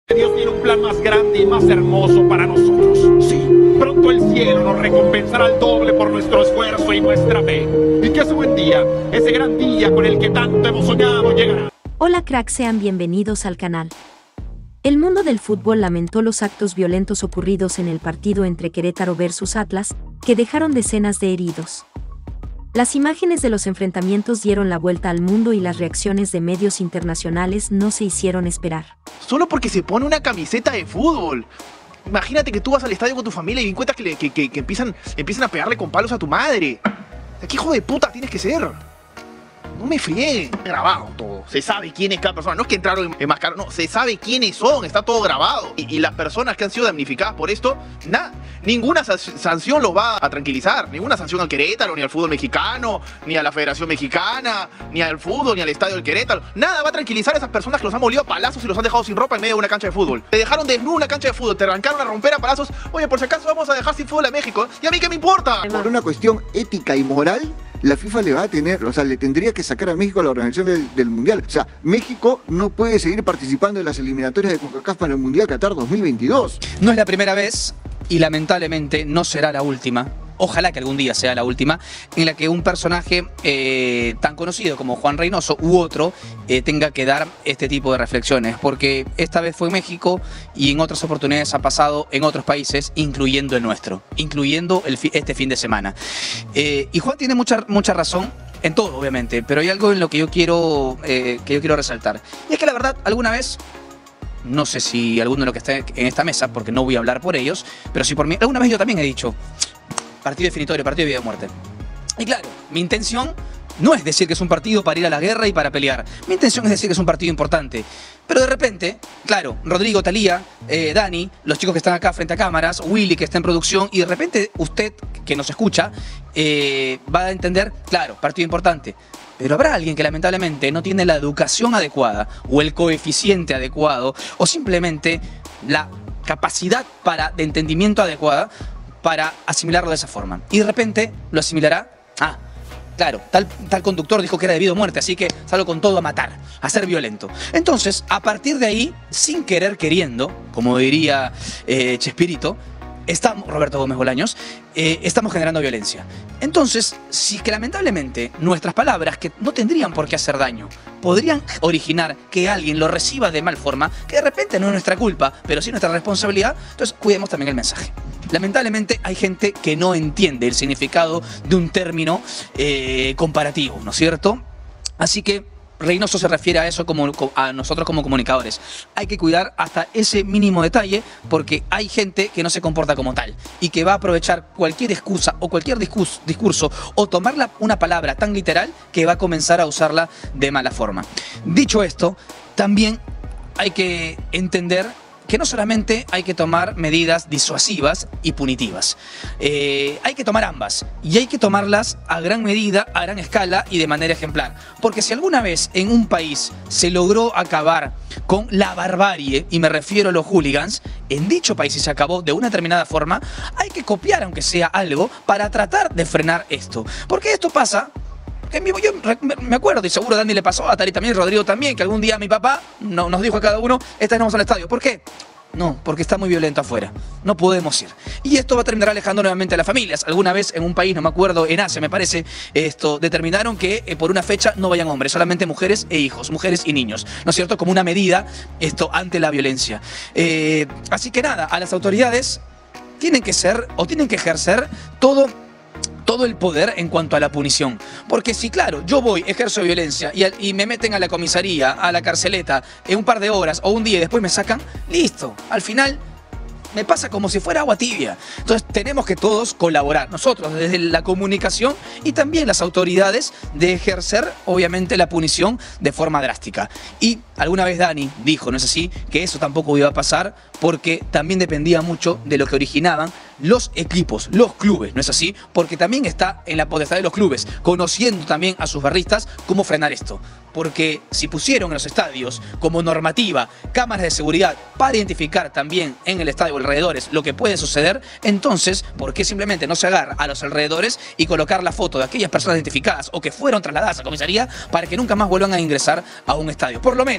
Dios tiene un plan más grande y más hermoso para nosotros. Sí, pronto el cielo nos recompensará al doble por nuestro esfuerzo y nuestra fe. Y que ese buen día, ese gran día con el que tanto hemos soñado, llegará. Hola cracks, sean bienvenidos al canal. El mundo del fútbol lamentó los actos violentos ocurridos en el partido entre Querétaro versus Atlas, que dejaron decenas de heridos. Las imágenes de los enfrentamientos dieron la vuelta al mundo y las reacciones de medios internacionales no se hicieron esperar. Solo porque se pone una camiseta de fútbol. Imagínate que tú vas al estadio con tu familia y encuentras que empiezan a pegarle con palos a tu madre. ¿Qué hijo de puta tienes que ser? No me frieguen. Grabado todo. Se sabe quién es cada persona. No es que entraron en máscara, no. Se sabe quiénes son. Está todo grabado. Y las personas que han sido damnificadas por esto, ninguna sanción los va a tranquilizar. Ninguna sanción al Querétaro, ni al fútbol mexicano, ni a la Federación Mexicana, ni al fútbol, ni al estadio del Querétaro. Nada va a tranquilizar a esas personas que los han molido a palazos y los han dejado sin ropa en medio de una cancha de fútbol. Te dejaron desnudo una cancha de fútbol, te arrancaron a romper a palazos. Oye, por si acaso vamos a dejar sin fútbol a México. ¿Y a mí qué me importa? Por una cuestión ética y moral, la FIFA le va a tener, o sea, le tendría que sacar a México a la organización del Mundial. O sea, México no puede seguir participando en las eliminatorias de CONCACAF para el Mundial Qatar 2022. No es la primera vez y lamentablemente no será la última. Ojalá que algún día sea la última, en la que un personaje tan conocido como Juan Reynoso u otro tenga que dar este tipo de reflexiones, porque esta vez fue en México y en otras oportunidades ha pasado en otros países, incluyendo el nuestro, incluyendo este fin de semana. Y Juan tiene mucha razón en todo, obviamente, pero hay algo en lo que yo quiero resaltar. Y es que la verdad, alguna vez, no sé si alguno de los que está en esta mesa, porque no voy a hablar por ellos, pero si por mí, alguna vez yo también he dicho partido definitorio, partido de vida o muerte. Y claro, mi intención no es decir que es un partido para ir a la guerra y para pelear. Mi intención es decir que es un partido importante. Pero de repente, claro, Rodrigo, Talía, Dani, los chicos que están acá frente a cámaras, Willy que está en producción, y de repente usted que nos escucha va a entender, claro, partido importante. Pero habrá alguien que lamentablemente no tiene la educación adecuada o el coeficiente adecuado o simplemente la capacidad de entendimiento adecuada para asimilarlo de esa forma. Y de repente lo asimilará. Claro, tal conductor dijo que era de vida o muerte, así que salgo con todo a matar, a ser violento. Entonces, a partir de ahí, sin querer queriendo, como diría Chespirito, Roberto Gómez Bolaños, estamos generando violencia. Entonces, si que lamentablemente nuestras palabras, que no tendrían por qué hacer daño, podrían originar que alguien lo reciba de mal forma, que de repente no es nuestra culpa, pero sí nuestra responsabilidad, entonces cuidemos también el mensaje. Lamentablemente hay gente que no entiende el significado de un término comparativo, ¿no es cierto? Así que Reynoso se refiere a eso a nosotros como comunicadores. Hay que cuidar hasta ese mínimo detalle porque hay gente que no se comporta como tal y que va a aprovechar cualquier excusa o cualquier discurso o tomar una palabra tan literal que va a comenzar a usarla de mala forma. Dicho esto, también hay que entender que no solamente hay que tomar medidas disuasivas y punitivas. Hay que tomar ambas y hay que tomarlas a gran medida, a gran escala y de manera ejemplar. Porque si alguna vez en un país se logró acabar con la barbarie, y me refiero a los hooligans, en dicho país si se acabó de una determinada forma, hay que copiar aunque sea algo para tratar de frenar esto. Porque esto pasa. Yo me acuerdo, y seguro a Dani le pasó, a Tari también, Rodrigo también, que algún día mi papá nos dijo a cada uno, esta vez no vamos al estadio. ¿Por qué? No, porque está muy violento afuera. No podemos ir. Y esto va a terminar alejando nuevamente a las familias. Alguna vez en un país, no me acuerdo, en Asia me parece, determinaron que por una fecha no vayan hombres, solamente mujeres e hijos, mujeres y niños, ¿no es cierto? Como una medida ante la violencia. Así que nada, a las autoridades tienen que ejercer todo el poder en cuanto a la punición. Porque si, claro, yo voy, ejerzo violencia y me meten a la comisaría, a la carceleta, en un par de horas o un día y después me sacan, listo. Al final me pasa como si fuera agua tibia. Entonces tenemos que todos colaborar, nosotros desde la comunicación y también las autoridades, de ejercer obviamente la punición de forma drástica. Y alguna vez Dani dijo, ¿no es así?, que eso tampoco iba a pasar porque también dependía mucho de lo que originaban los equipos, los clubes, ¿no es así? Porque también está en la potestad de los clubes, conociendo también a sus barristas, cómo frenar esto. Porque si pusieron en los estadios como normativa cámaras de seguridad para identificar también en el estadio alrededores lo que puede suceder, entonces, ¿por qué simplemente no se agarra a los alrededores y colocar la foto de aquellas personas identificadas o que fueron trasladadas a comisaría para que nunca más vuelvan a ingresar a un estadio? Por lo menos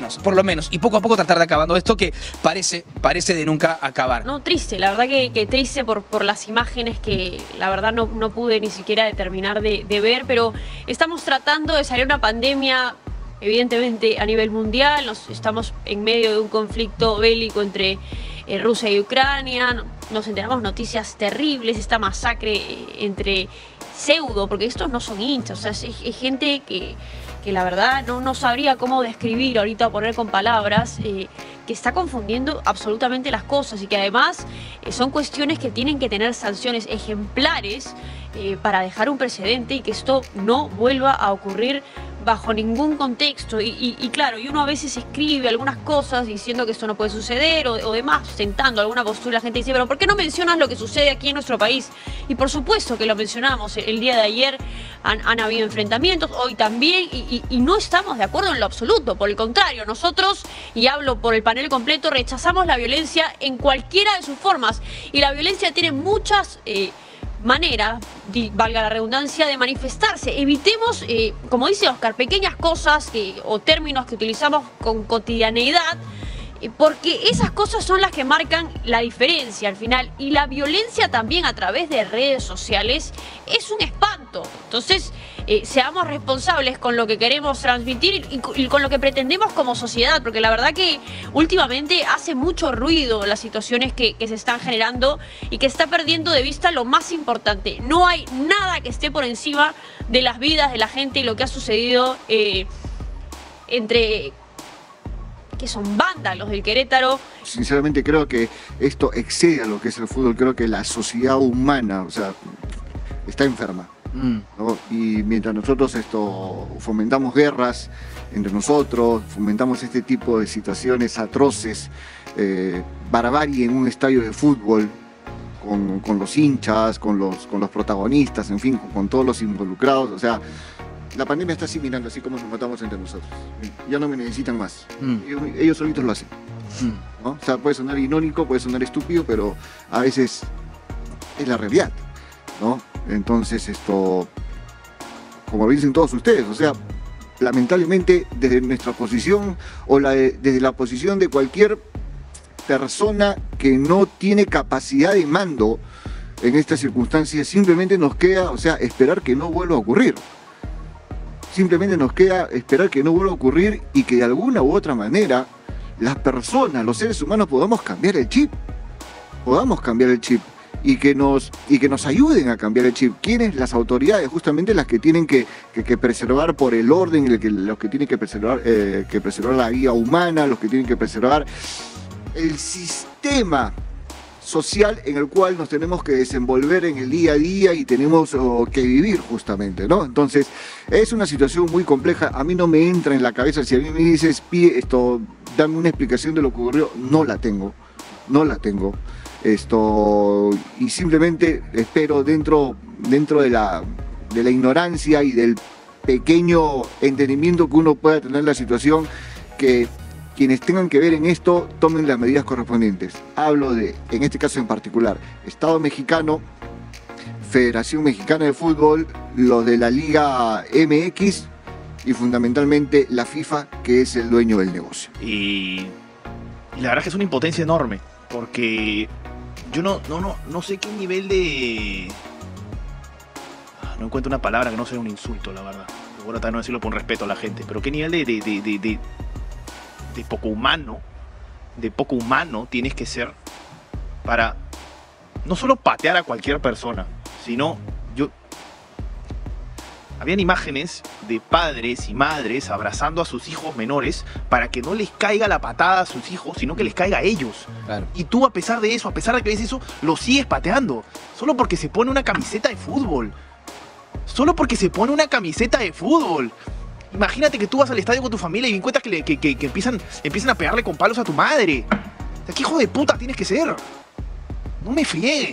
por lo menos, y poco a poco tratar de acabando esto que parece de nunca acabar. No, triste, la verdad que triste por las imágenes que la verdad no pude ni siquiera terminar de ver, pero estamos tratando de salir de una pandemia, evidentemente a nivel mundial, estamos en medio de un conflicto bélico entre Rusia y Ucrania, nos enteramos noticias terribles, esta masacre entre pseudo, porque estos no son hinchas, o sea, es gente que la verdad no sabría cómo describir ahorita o poner con palabras, que está confundiendo absolutamente las cosas y que además son cuestiones que tienen que tener sanciones ejemplares para dejar un precedente y que esto no vuelva a ocurrir bajo ningún contexto. Y claro, y uno a veces escribe algunas cosas diciendo que esto no puede suceder o demás, sentando alguna postura, la gente dice, pero ¿por qué no mencionas lo que sucede aquí en nuestro país? Y por supuesto que lo mencionamos, el día de ayer han habido enfrentamientos, hoy también, y no estamos de acuerdo en lo absoluto, por el contrario, nosotros, y hablo por el panel completo, rechazamos la violencia en cualquiera de sus formas, y la violencia tiene muchas manera, valga la redundancia, de manifestarse. Evitemos, como dice Oscar, pequeñas cosas o términos que utilizamos con cotidianeidad, porque esas cosas son las que marcan la diferencia al final. Y la violencia también a través de redes sociales es un espanto. Entonces, seamos responsables con lo que queremos transmitir y con lo que pretendemos como sociedad, porque la verdad que últimamente hace mucho ruido las situaciones que se están generando y que está perdiendo de vista lo más importante. No hay nada que esté por encima de las vidas de la gente y lo que ha sucedido entre que son vándalos del Querétaro. Sinceramente creo que esto excede a lo que es el fútbol. Creo que la sociedad humana, o sea, está enferma, ¿no? Y mientras nosotros fomentamos guerras entre nosotros, fomentamos este tipo de situaciones atroces, barbarie en un estadio de fútbol, con los hinchas, con los protagonistas, en fin, con todos los involucrados, o sea, la pandemia está así mirando, así como nos matamos entre nosotros. Ya no me necesitan más. Ellos solitos lo hacen, ¿no? O sea, puede sonar irónico, puede sonar estúpido, pero a veces es la realidad, ¿no? Entonces, como dicen todos ustedes, o sea, lamentablemente desde nuestra posición o desde la posición de cualquier persona que no tiene capacidad de mando en estas circunstancias, simplemente nos queda, o sea, esperar que no vuelva a ocurrir. Simplemente nos queda esperar que no vuelva a ocurrir y que de alguna u otra manera las personas, los seres humanos, podamos cambiar el chip. Podamos cambiar el chip y que nos ayuden a cambiar el chip. ¿Quiénes? Las autoridades, justamente las que tienen que preservar por el orden, los que tienen que preservar la vida humana, los que tienen que preservar el sistema social en el cual nos tenemos que desenvolver en el día a día y tenemos que vivir justamente, ¿no? Entonces, es una situación muy compleja. A mí no me entra en la cabeza, si a mí me dices, dame una explicación de lo que ocurrió, no la tengo. Y simplemente espero dentro de la ignorancia y del pequeño entendimiento que uno pueda tener la situación, que quienes tengan que ver en esto tomen las medidas correspondientes. Hablo en este caso en particular, Estado mexicano, Federación Mexicana de Fútbol, los de la Liga MX y fundamentalmente la FIFA, que es el dueño del negocio. Y la verdad es que es una impotencia enorme, porque yo no sé qué nivel de... No encuentro una palabra que no sea un insulto, la verdad. Voy a tratar de no decirlo por respeto a la gente, pero qué nivel de poco humano tienes que ser para no solo patear a cualquier persona, sino habían imágenes de padres y madres abrazando a sus hijos menores para que no les caiga la patada a sus hijos, sino que les caiga a ellos. Claro. Y tú, a pesar de eso, a pesar de que ves eso, lo sigues pateando, solo porque se pone una camiseta de fútbol. Imagínate que tú vas al estadio con tu familia y encuentras que empiezan a pegarle con palos a tu madre. O sea, ¿qué hijo de puta tienes que ser? No me frieguen.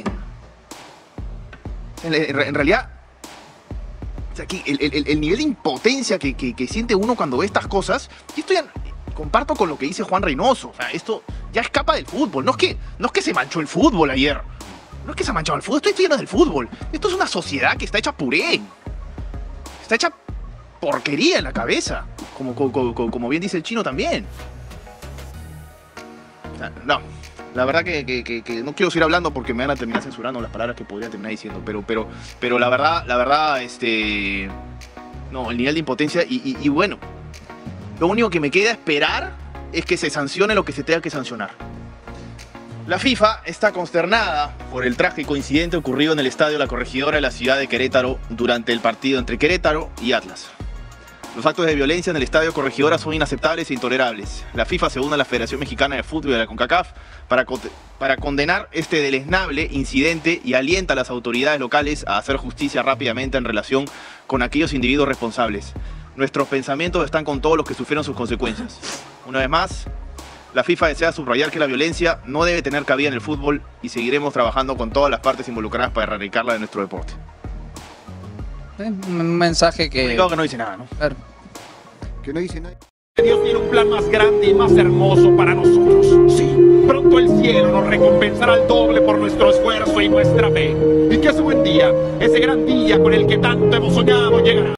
En realidad, o sea, aquí, el nivel de impotencia que siente uno cuando ve estas cosas, y esto ya comparto con lo que dice Juan Reynoso. O sea, esto ya escapa del fútbol. No es que se manchó el fútbol ayer. No es que se ha manchado el fútbol, esto lleno del fútbol. Esto es una sociedad que está hecha puré. Está hecha porquería en la cabeza. Como bien dice el chino también. O sea, no, la verdad que no quiero seguir hablando porque me van a terminar censurando las palabras que podría terminar diciendo. Pero la verdad, no, el nivel de impotencia y bueno, lo único que me queda esperar es que se sancione lo que se tenga que sancionar. La FIFA está consternada por el trágico incidente ocurrido en el estadio La Corregidora de la ciudad de Querétaro durante el partido entre Querétaro y Atlas. Los actos de violencia en el estadio Corregidora son inaceptables e intolerables. La FIFA se une a la Federación Mexicana de Fútbol y a la CONCACAF para condenar este deleznable incidente y alienta a las autoridades locales a hacer justicia rápidamente en relación con aquellos individuos responsables. Nuestros pensamientos están con todos los que sufrieron sus consecuencias. Una vez más, la FIFA desea subrayar que la violencia no debe tener cabida en el fútbol y seguiremos trabajando con todas las partes involucradas para erradicarla de nuestro deporte. Un mensaje que... Comunicado que no dice nada, ¿no? Claro. Que no dice nada. Dios tiene un plan más grande y más hermoso para nosotros. Sí, pronto el cielo nos recompensará al doble por nuestro esfuerzo y nuestra fe. Y que ese buen día, ese gran día con el que tanto hemos soñado, llegará.